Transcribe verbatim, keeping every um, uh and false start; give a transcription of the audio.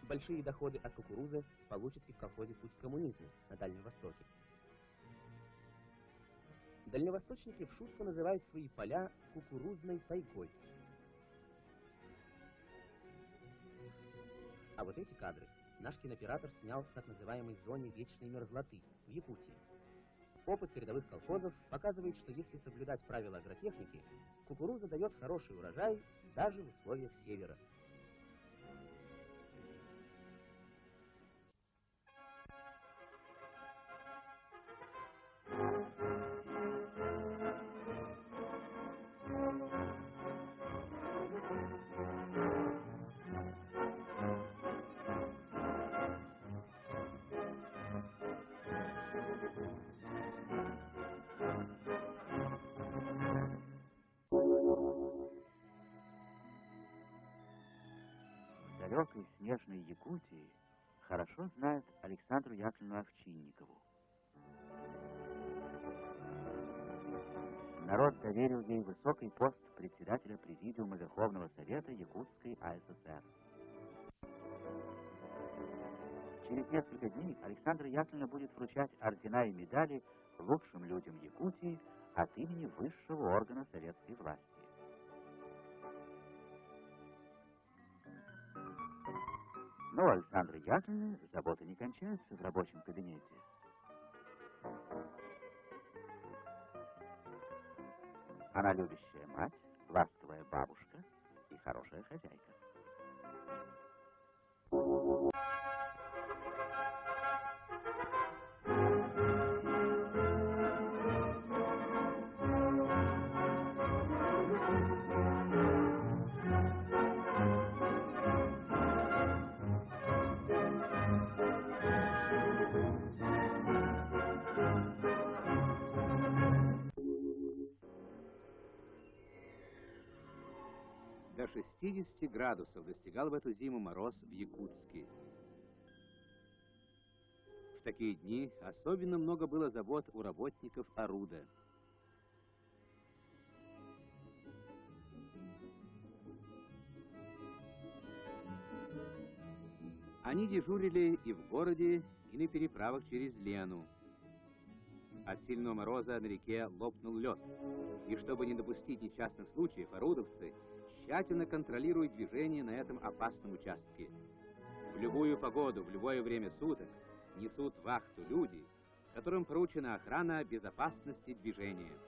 большие доходы от кукурузы получит и в колхозе «Путь к коммунизму» на Дальнем Востоке. Дальневосточники в шутку называют свои поля кукурузной тайгой. А вот эти кадры наш кинооператор снял в так называемой зоне вечной мерзлоты в Якутии. Опыт передовых колхозов показывает, что если соблюдать правила агротехники, кукуруза дает хороший урожай даже в условиях севера. В далекой снежной Якутии хорошо знают Александру Яковлевну Овчинникову. Народ доверил ей высокий пост председателя Президиума Верховного Совета Якутской АССР. Через несколько дней Александра Яковлевна будет вручать ордена и медали лучшим людям Якутии от имени высшего органа советской власти. Но у Александры Яковлевны заботы не кончаются в рабочем кабинете. Она любящая мать, ласковая бабушка и хорошая хозяйка. До шестидесяти градусов достигал в эту зиму мороз в Якутске. В такие дни особенно много было забот у работников оруда. Они дежурили и в городе, и на переправах через Лену. От сильного мороза на реке лопнул лед, и чтобы не допустить несчастных случаев, орудовцы тщательно контролируют движение на этом опасном участке. В любую погоду, в любое время суток несут вахту люди, которым поручена охрана безопасности движения.